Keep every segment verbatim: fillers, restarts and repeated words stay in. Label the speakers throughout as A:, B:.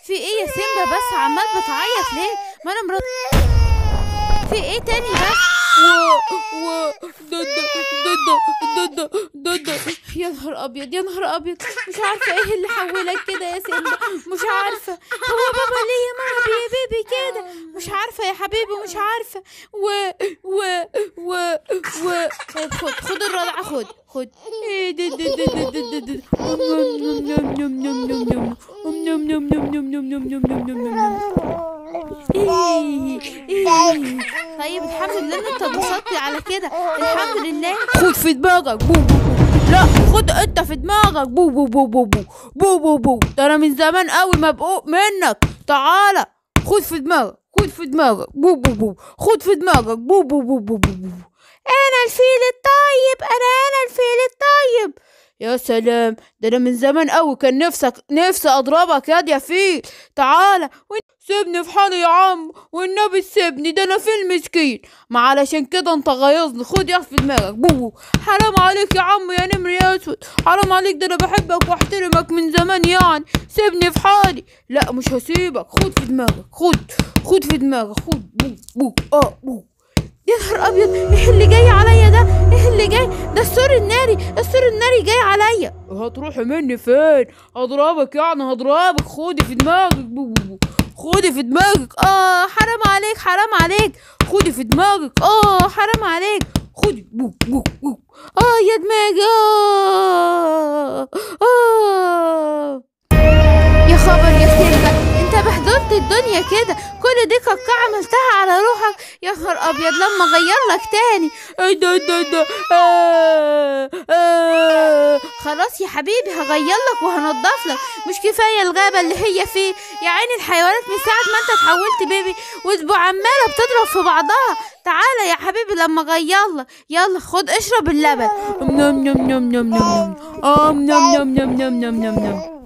A: في ايه يا سيمبا؟ بس عمال بتعيط ليه؟ ما انا مرات. في ايه تاني بس؟ و و دودو دودو دودو دودو. يا نهار ابيض يا نهار ابيض، مش عارفه ايه اللي حولك كده يا سيمبا، مش عارفه. هو بابا ليه يا ماما يا بيبي كده؟ مش عارفه يا حبيبي، مش عارفه. و و و و خد خد الرضعه، خد خد. ايه ده ده ده ده ده طيب الحمد لله ان انت اتبسطت على كده، الحمد لله. خد في دماغك بو بو بو. لا خد انت في دماغك بو بو بو بو بو بو بو بو. ده انا من زمان قوي مبقوق منك. تعالى خد في دماغك، خد في دماغك بو بو بو. خد في دماغك بو بو بو بو بو بو. انا الفيل الطيب، انا انا الفيل الطيب. يا سلام، ده انا من زمان قوي كان نفسك نفسي اضربك ياد يا فيل. تعالى سيبني في حالي يا عم، والنبي سيبني، ده انا فيل مسكين، ما علشان كده انت غيظني. خد يا في دماغك بو. حرام عليك يا عم يا نمر يا اسود، حرام عليك، ده انا بحبك واحترمك من زمان يعني. سيبني في حالي. لا مش هسيبك. خد في دماغك، خد خد في دماغك، خد بو بو اه بو. يا نهار ابيض، ايه اللي جاي عليا ده؟ ايه اللي جاي ده؟ السور الناري، السور الناري جاي عليا. هتروحي مني فين؟ هضربك يعني هضربك. خدي في دماغك بو بو بو. خدي في دماغك. اه حرام عليك حرام عليك. خدي في دماغك. اه حرام عليك. خدي بو بو بو. اه يا دماغي. اه اه يا خبر يا سيمبا، انت بهدلت الدنيا كده، كل دي كاكا عملتها على روحك. يا نهار ابيض، لما اغير لك تاني. ايه ده ده ده آه آه. خلاص يا حبيبي هغير لك وهنضف لك. مش كفايه الغابه اللي هي فيه يا عيني؟ الحيوانات من ساعه ما انت اتحولت بيبي واسبوع عماله بتضرب في بعضها. تعالى يا حبيبي لما اغير لك. يلا خد اشرب اللبن. نم نم نم نم نم ام نم نم نم نم نم نم نم.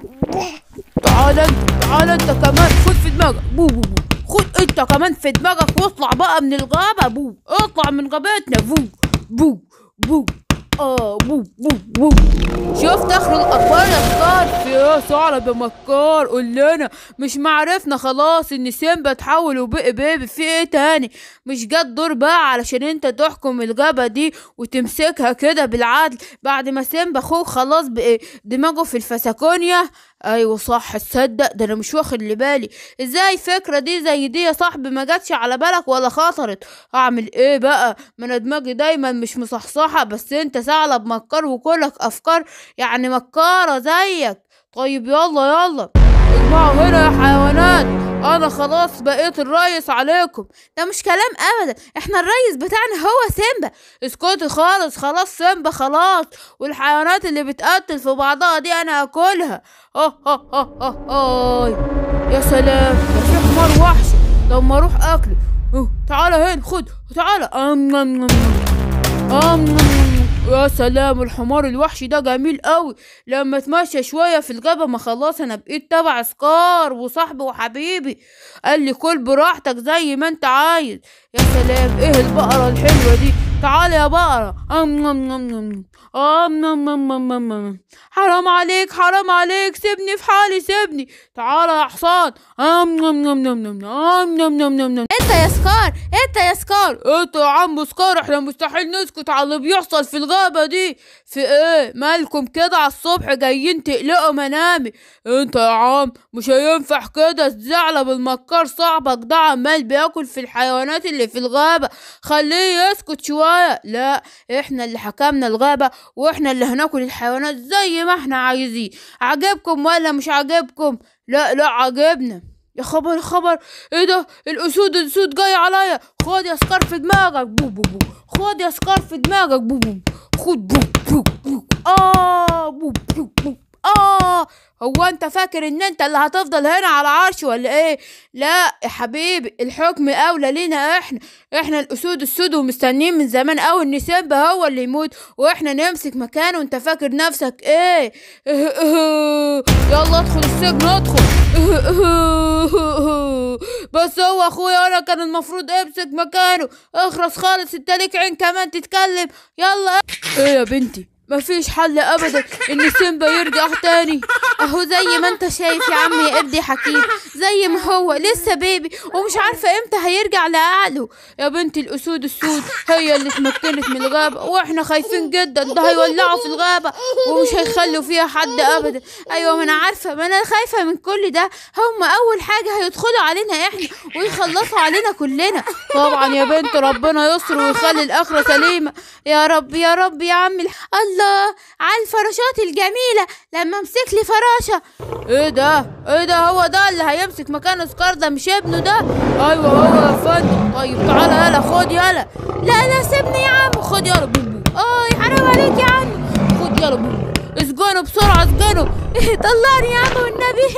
A: تعال انت تعال انت كمان، خد في دماغك بو بو بو. خد انت كمان في دماغك واطلع بقى من الغابة بو. اطلع من غابتنا بو بو بو. اه بو بو بو. شفت اخر الاخبار يا سكار؟ في ايه ثعلب يا مكار؟ قول لنا، مش معرفنا خلاص ان سيمبا اتحول وبقي بيبي؟ في ايه تاني؟ مش جات دور بقى علشان انت تحكم الغابة دي وتمسكها كده بالعدل بعد ما سيمبا اخوك خلاص بقي دماغه في الفسكونيا؟ ايوه صح، تصدق ده انا مش واخد لي بالي. ازاي فكرة دي زي دي يا صاحبي ما جاتش على بالك ولا خطرت؟ اعمل ايه بقى؟ ما انا دماغي دايما مش مصحصحة، بس انت ثعلب مكار وكلك افكار يعني مكارة زيك. طيب يلا يلا اجمعوا هنا يا حيوانات، انا خلاص بقيت الريس عليكم. ده مش كلام ابدا، احنا الريس بتاعنا هو سيمبا. اسكتي خالص، خلاص سيمبا خلاص، والحيوانات اللي بتقتل في بعضها دي انا هاكلها. اه اه اه اه اه. يا سلام، ده في حمار وحشي، لما اروح اكله. اه تعالى هنا، خد تعالى. ام ام ام. يا سلام، الحمار الوحشي ده جميل قوي. لما اتمشى شويه في الغابه ما خلاص انا بقيت تبع سكار وصاحبي وحبيبي. قال لي كل براحتك زي ما انت عايز. يا سلام، ايه البقره الحلوه دي؟ تعالى يا بقره. ام ام ام ام ام ام ام ام ام. حرام عليك حرام عليك، سيبني في حالي سيبني. تعالى يا حصان. ام ام ام ام ام ام ام ام ام. انت يا سكار، انت يا سكار. انت يا عم سكار، احنا مستحيل نسكت على اللي بيحصل في الغابه دي. في ايه مالكم كده على الصبح جايين تقلقوا منامي؟ انت يا عم مش هينفع كده، الثعلب المكار صاحبك ده عمال بياكل في الحيوانات اللي في الغابه، خليه يسكت شويه. لا احنا اللي حكمنا الغابه، واحنا اللي هناكل الحيوانات زي ما احنا عايزين. عجبكم ولا مش عجبكم؟ لا لا عجبنا. يا خبر يا خبر، ايه ده؟ الاسود الاسود جاي عليا. خد يا سكار في دماغك بو بو بو. خد يا سكار في دماغك بو بو. خد بو بو بو. اه بو بو بو. اه هو انت فاكر ان انت اللي هتفضل هنا على عرش ولا ايه؟ لا يا حبيبي، الحكم اولى لينا احنا. احنا الاسود السود ومستنيين من زمان قوي ان سيمبا هو اللي يموت واحنا نمسك مكانه. انت فاكر نفسك ايه؟ يلا ادخل السجن ادخل. بس هو اخويا انا كان المفروض امسك مكانه. اخرس خالص، انت ليك عين كمان تتكلم. يلا. ايه يا بنتي مفيش حل ابدا ان سيمبا يرجع تاني. اهو زي ما انت شايف يا عم يا قردي حكيم، زي ما هو لسه بيبي ومش عارفه امتى هيرجع لعقله. يا بنت الاسود السود هي اللي اتمكنت من الغابه واحنا خايفين جدا، ده هيولعوا في الغابه ومش هيخلوا فيها حد ابدا. ايوه ما انا عارفه، ما انا خايفه من كل ده. هم اول حاجه هيدخلوا علينا احنا ويخلصوا علينا كلنا. طبعا يا بنت ربنا يستر ويخلي الاخره سليمه يا رب يا رب يا عم. الله على الفراشات الجميلة لما امسك لي فراشة. ايه ده ايه ده هو ده اللي هيمسك مكان سكار ده مش ابنه ده؟ ايوه هو يا فندم. طيب تعالى يلا خد يلا. لا لا سيبني يا عم. خد يلا بوبو. اه حرام عليك يا عم. خد يلا بوبو اسجنه بسرعة اسجنه. طلعني يا عم والنبي.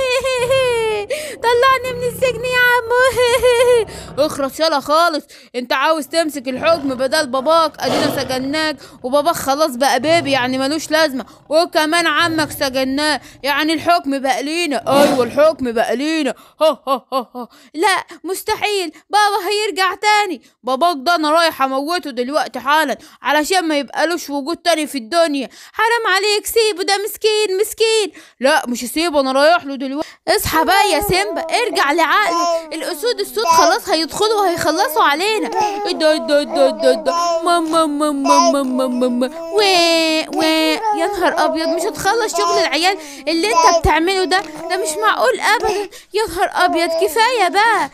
A: طلعني من السجن يا عم. اخرس يلا خالص. انت عاوز تمسك الحكم بدل باباك، ادينا سجناك وباباك خلاص بقى بيبي يعني ملوش لازمه، وكمان عمك سجناه يعني الحكم بقى لينا. ايوه الحكم بقى لينا. ها ها ها ها. لا مستحيل بابا هيرجع تاني. باباك ده انا رايح اموته دلوقتي حالا علشان ما يبقالوش وجود تاني في الدنيا. حرام عليك سيبه ده مسكين مسكين. لا مش هسيبه انا رايح له دلوقتي. اصحى بقى يا سيمبا ارجع لعقلك. الاسود السود خلاص هيدخلوا وهيخلصوا علينا. ايه ده ايه ده ايه ده ايه ده ماما ماما ماما ماما وي وي. يا نهار ابيض مش هتخلص شغل العيال اللي انت بتعمله ده، ده مش معقول ابدا. يا نهار ابيض كفايه بقى.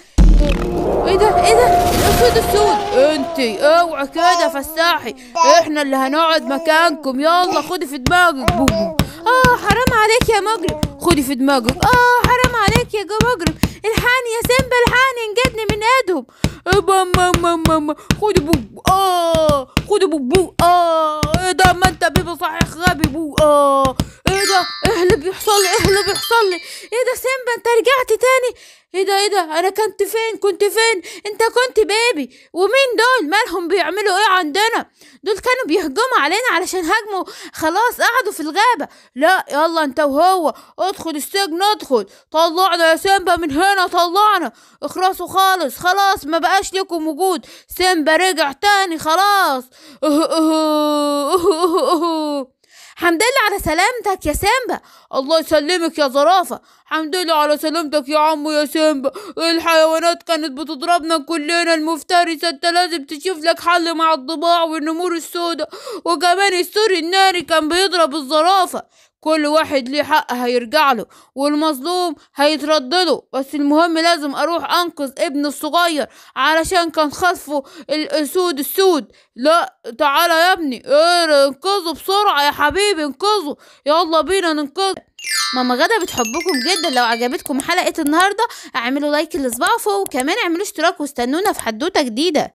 A: ايه ده ايه ده الاسود السود. انتي اوعي كده فساحي، احنا اللي هنقعد مكانكم. يلا خدي في دماغك بوبو. اه حرام عليك يا مجرم. خدي في دماغك. اه حرام عليك يا مجرم. الحقني يا سيمبا الحقني انجدني من ايدهم. ماما ماما ماما خدي بوبو. اه خدي بوبو. اه ايه ده ما انت بيبي صحيح غبي بو. اه ايه ده ايه اللي بيحصل لي ايه اللي بيحصل لي. ايه ده سيمبا انت رجعت تاني. ايه ده ايه ده انا كنت فين كنت فين انت كنت بيبي. ومين دول مالهم بيعملوا ايه عندنا؟ دول كانوا بيهجموا علينا علشان هجموا خلاص قعدوا في الغابة. لا يلا انت وهو ادخل السجن ادخل. طلعنا يا سيمبا من هنا طلعنا. اخرسوا خالص خلاص ما بقاش لكم وجود. سيمبا رجع تاني خلاص. اه اه اه اه. حمد لله على سلامتك يا سيمبا. الله يسلمك يا زرافة. حمد لله على سلامتك يا عمو يا سيمبا. الحيوانات كانت بتضربنا كلنا المفترسة. انت لازم تشوف لك حل مع الضباع والنمور السوداء، وكمان السور الناري كان بيضرب الزرافة. كل واحد ليه حق هيرجع له والمظلوم هيترد له، بس المهم لازم اروح انقذ ابني الصغير علشان كان خطفه الاسود السود. لا تعالى يا ابني ايه انقذه بسرعة يا حبيبي انقذه. يلا بينا ننقذه. ماما غدا بتحبكم جدا. لو عجبتكم حلقة النهاردة اعملوا لايك لصباعه فوق، وكمان اعملوا اشتراك واستنونا في حدوتة جديدة.